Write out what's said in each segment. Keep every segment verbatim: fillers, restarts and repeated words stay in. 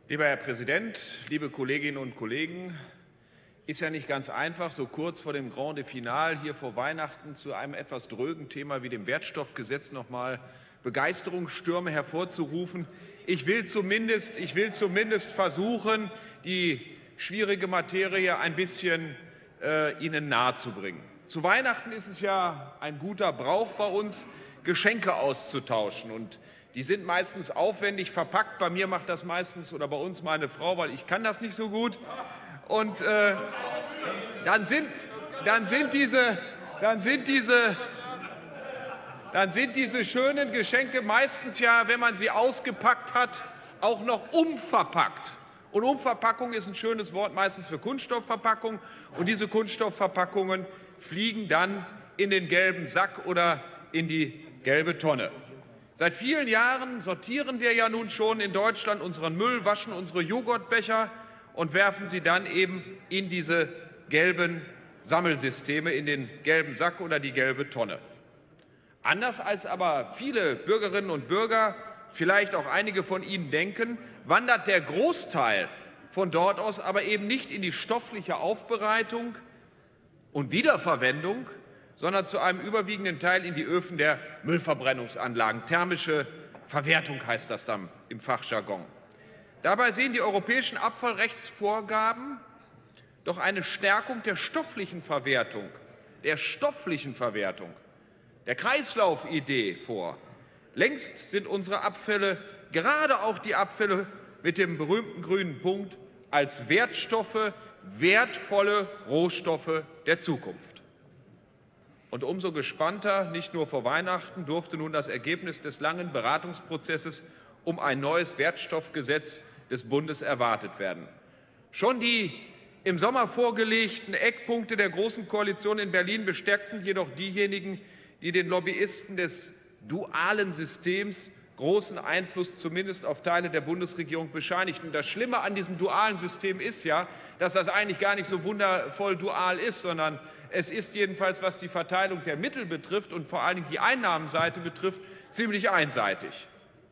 Lieber Herr Präsident, liebe Kolleginnen und Kollegen! Ist ja nicht ganz einfach, so kurz vor dem Grande Finale hier vor Weihnachten zu einem etwas drögen Thema wie dem Wertstoffgesetz noch mal Begeisterungsstürme hervorzurufen. Ich will zumindest, ich will zumindest versuchen, die schwierige Materie ein bisschen äh, Ihnen nahezubringen. Zu Weihnachten ist es ja ein guter Brauch bei uns, Geschenke auszutauschen. Und die sind meistens aufwendig verpackt. Bei mir macht das meistens oder bei uns meine Frau, weil ich kann das nicht so gut. Und äh, dann, sind, dann, sind diese, dann, sind diese, dann sind diese schönen Geschenke meistens ja, wenn man sie ausgepackt hat, auch noch umverpackt. Und Umverpackung ist ein schönes Wort meistens für Kunststoffverpackung. Und diese Kunststoffverpackungen fliegen dann in den gelben Sack oder in die gelbe Tonne. Seit vielen Jahren sortieren wir ja nun schon in Deutschland unseren Müll, waschen unsere Joghurtbecher und werfen sie dann eben in diese gelben Sammelsysteme, in den gelben Sack oder die gelbe Tonne. Anders als aber viele Bürgerinnen und Bürger, vielleicht auch einige von Ihnen denken, wandert der Großteil von dort aus aber eben nicht in die stoffliche Aufbereitung und Wiederverwendung, sondern zu einem überwiegenden Teil in die Öfen der Müllverbrennungsanlagen. Thermische Verwertung heißt das dann im Fachjargon. Dabei sehen die europäischen Abfallrechtsvorgaben doch eine Stärkung der stofflichen Verwertung, der stofflichen Verwertung, der Kreislaufidee vor. Längst sind unsere Abfälle, gerade auch die Abfälle mit dem berühmten grünen Punkt, als Wertstoffe, wertvolle Rohstoffe der Zukunft. Und umso gespannter, nicht nur vor Weihnachten, durfte nun das Ergebnis des langen Beratungsprozesses um ein neues Wertstoffgesetz des Bundes erwartet werden. Schon die im Sommer vorgelegten Eckpunkte der Großen Koalition in Berlin bestärkten jedoch diejenigen, die den Lobbyisten des dualen Systems großen Einfluss zumindest auf Teile der Bundesregierung bescheinigten. Das Schlimme an diesem dualen System ist ja, dass das eigentlich gar nicht so wundervoll dual ist, sondern es ist jedenfalls, was die Verteilung der Mittel betrifft und vor allen Dingen die Einnahmenseite betrifft, ziemlich einseitig.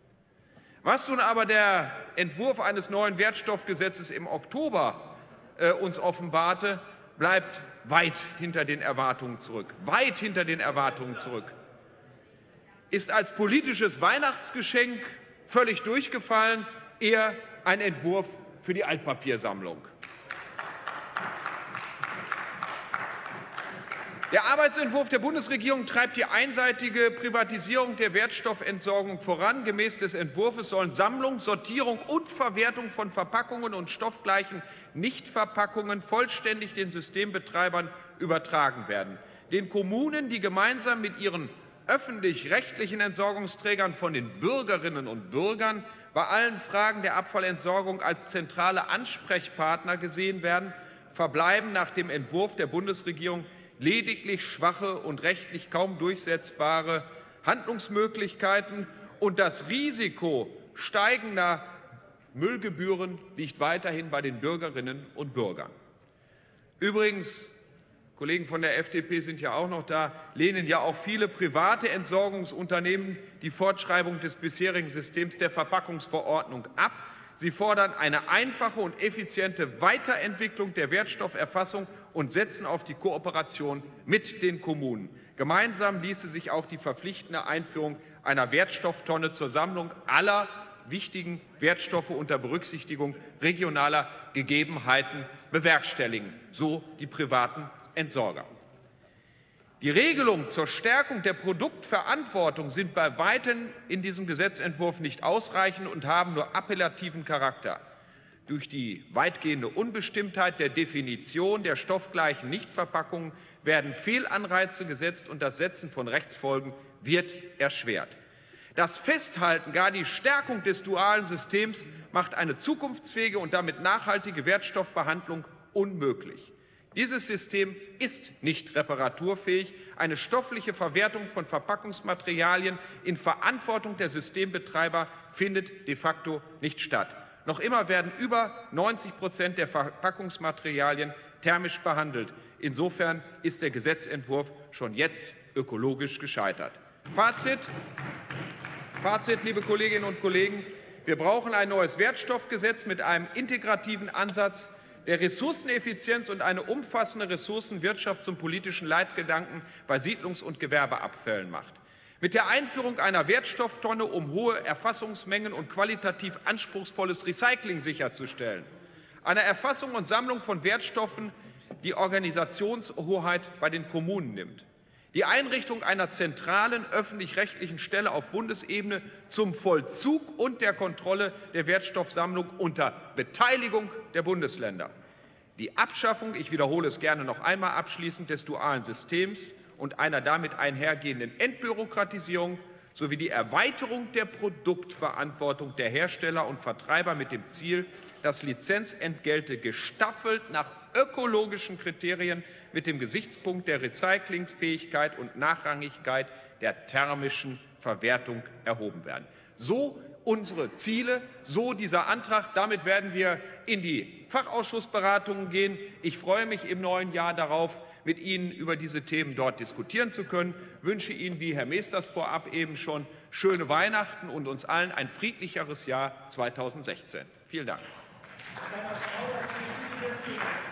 Was nun aber der Entwurf eines neuen Wertstoffgesetzes im Oktober äh, uns offenbarte, bleibt weit hinter den Erwartungen zurück. Weit hinter den Erwartungen zurück. Ist als politisches Weihnachtsgeschenk völlig durchgefallen, eher ein Entwurf für die Altpapiersammlung. Der Arbeitsentwurf der Bundesregierung treibt die einseitige Privatisierung der Wertstoffentsorgung voran. Gemäß des Entwurfs sollen Sammlung, Sortierung und Verwertung von Verpackungen und stoffgleichen Nichtverpackungen vollständig den Systembetreibern übertragen werden. Den Kommunen, die gemeinsam mit ihren öffentlich-rechtlichen Entsorgungsträgern von den Bürgerinnen und Bürgern bei allen Fragen der Abfallentsorgung als zentrale Ansprechpartner gesehen werden, verbleiben nach dem Entwurf der Bundesregierung lediglich schwache und rechtlich kaum durchsetzbare Handlungsmöglichkeiten, und das Risiko steigender Müllgebühren liegt weiterhin bei den Bürgerinnen und Bürgern. Übrigens, Kollegen von der F D P sind ja auch noch da, lehnen ja auch viele private Entsorgungsunternehmen die Fortschreibung des bisherigen Systems der Verpackungsverordnung ab. Sie fordern eine einfache und effiziente Weiterentwicklung der Wertstofferfassung und setzen auf die Kooperation mit den Kommunen. Gemeinsam ließe sich auch die verpflichtende Einführung einer Wertstofftonne zur Sammlung aller wichtigen Wertstoffe unter Berücksichtigung regionaler Gegebenheiten bewerkstelligen, so die privaten Entsorger. Die Regelungen zur Stärkung der Produktverantwortung sind bei weitem in diesem Gesetzentwurf nicht ausreichend und haben nur appellativen Charakter. Durch die weitgehende Unbestimmtheit der Definition der stoffgleichen Nichtverpackungen werden Fehlanreize gesetzt und das Setzen von Rechtsfolgen wird erschwert. Das Festhalten, gar die Stärkung des dualen Systems macht eine zukunftsfähige und damit nachhaltige Wertstoffbehandlung unmöglich. Dieses System ist nicht reparaturfähig. Eine stoffliche Verwertung von Verpackungsmaterialien in Verantwortung der Systembetreiber findet de facto nicht statt. Noch immer werden über neunzig Prozent der Verpackungsmaterialien thermisch behandelt. Insofern ist der Gesetzentwurf schon jetzt ökologisch gescheitert. Fazit, Fazit, liebe Kolleginnen und Kollegen: Wir brauchen ein neues Wertstoffgesetz mit einem integrativen Ansatz, der Ressourceneffizienz und eine umfassende Ressourcenwirtschaft zum politischen Leitgedanken bei Siedlungs- und Gewerbeabfällen macht. Mit der Einführung einer Wertstofftonne, um hohe Erfassungsmengen und qualitativ anspruchsvolles Recycling sicherzustellen. Einer Erfassung und Sammlung von Wertstoffen, die Organisationshoheit bei den Kommunen nimmt. Die Einrichtung einer zentralen öffentlich-rechtlichen Stelle auf Bundesebene zum Vollzug und der Kontrolle der Wertstoffsammlung unter Beteiligung der Bundesländer. Die Abschaffung, ich wiederhole es gerne noch einmal abschließend, des dualen Systems und einer damit einhergehenden Entbürokratisierung sowie die Erweiterung der Produktverantwortung der Hersteller und Vertreiber mit dem Ziel, dass Lizenzentgelte gestaffelt nach ökologischen Kriterien mit dem Gesichtspunkt der Recyclingfähigkeit und Nachrangigkeit der thermischen Verwertung erhoben werden. So unsere Ziele, so dieser Antrag. Damit werden wir in die Fachausschussberatungen gehen. Ich freue mich im neuen Jahr darauf, mit Ihnen über diese Themen dort diskutieren zu können. Ich wünsche Ihnen, wie Herr Meesters vorab eben schon, schöne Weihnachten und uns allen ein friedlicheres Jahr zweitausendsechzehn. Vielen Dank.